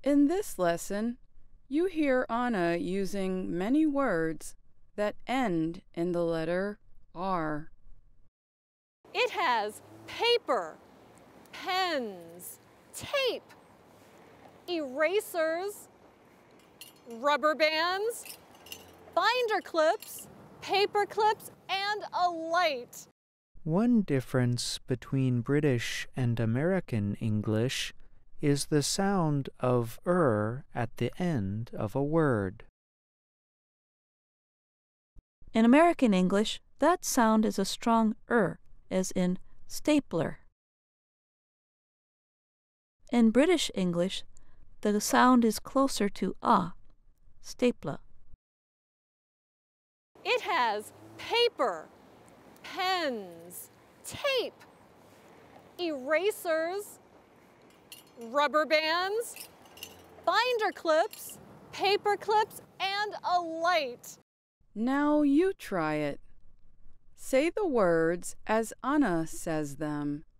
In this lesson, you hear Anna using many words that end in the letter R. It has paper, pens, tape, erasers, rubber bands, binder clips, paper clips, and a light. One difference between British and American English is the sound of at the end of a word. In American English, that sound is a strong as in stapler. In British English, the sound is closer to stapler. It has paper, pens, tape, erasers, rubber bands, binder clips, paper clips, and a light. Now you try it. Say the words as Anna says them.